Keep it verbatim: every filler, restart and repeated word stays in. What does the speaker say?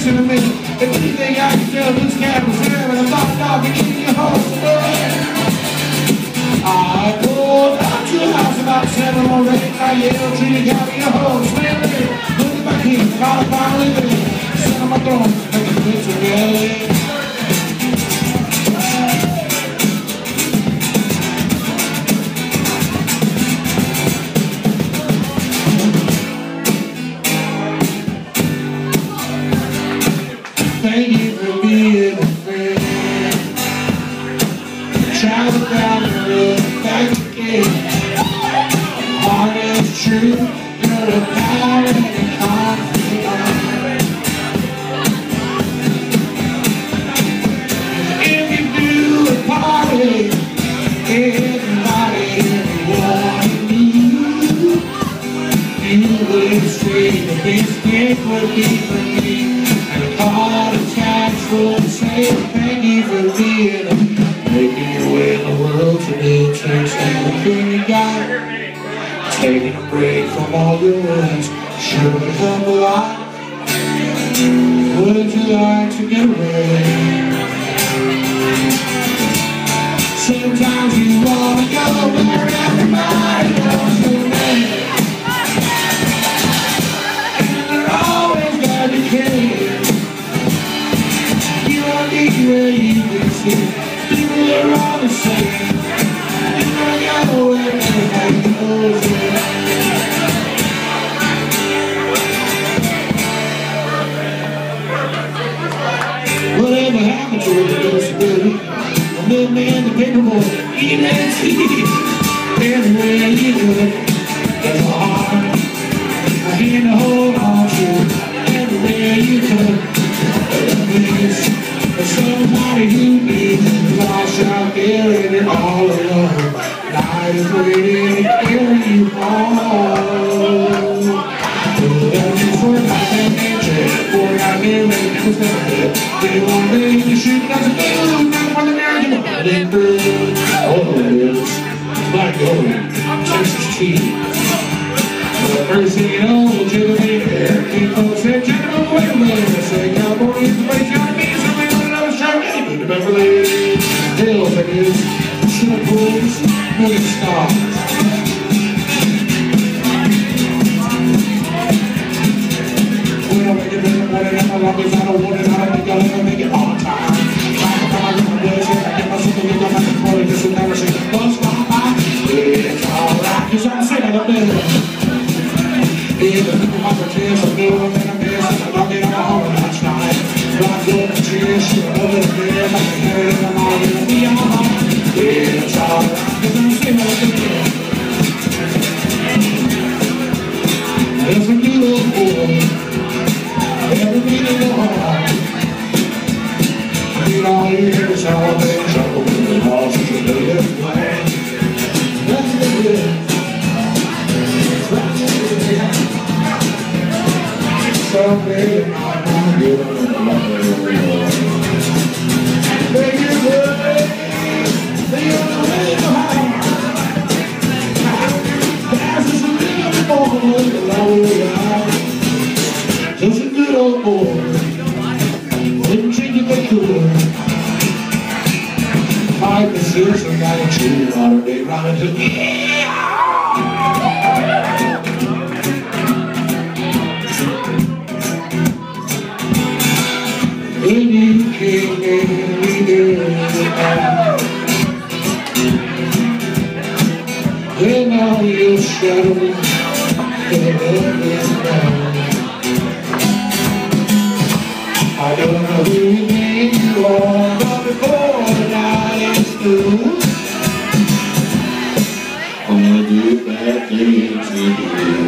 in a minute. If anything I can tell, this cat was there and I'm not dog and eating your horse. I pulled out to the house about seven or eight. I yelled to you, got me a horse. Man, look at my king, I got a finally there. Sit on my throne, make a good together. Thank you for being a friend. Travel down the road, back again. Heart is true, you're a power and a confidant. If you do a party, everybody, everyone you, you would say the best gift would be for me. Heart attacks will say thank you for being making your way in the world today. Takes everything you got. Taking a break from all your worries sure would help a lot. Would you like to get away? Sometimes you wanna go where everybody goes to me, and they're always glad you came. Where you can see people are all the same. You don't know where everybody goes. Whatever happened to the disability? A little man, the paper boy, eating that tea. Everywhere you look, there's a heart, a hand to hold on to. Everywhere you look, there's somebody who needs lost out there and they're all alone. Night is waiting to carry you home. That's for my nature, for my name and perspective. They want me to shoot doesn't do, not for the American money bird. Oh, it is like gold, Texas tea. The first thing you know, we'll do it here. People say, gentlemen, wait a minute. Say, cowboy, it's the place you ought to be. Beverly Hills, that is, Snow Pools, Movie Stars. We don't make it better, what it is, I love it, I don't want it, I don't think I'll ever make it on time. Time to come, I get my blood, I get my something, I get my control, this will never say, buzz, bye, bye. It's alright, cause I'm saying I'm better. Yeah, the people want to kiss, I'm doing what I'm missing, I'm not getting my home last night. Rock up the chest, you're over there, like a head in the morning, be on my heart. Yeah, it's alright, cause I'm saying I'm better. There's a good old boy, every beat in the heart. You know, you hear this all day, trouble with the horses and the left flag. That's the good. That's the good. Someday, I'm gonna get on the line. Make it good. They don't know how. That's just a little boy, the long way out. Just a good old boy. Didn't treat you but cool. Five and six and got a two modern day rhymes. When you came in, we did when all your shadows fell down. I don't know who you mean you are, but before the night is through, I'm gonna do bad things to you.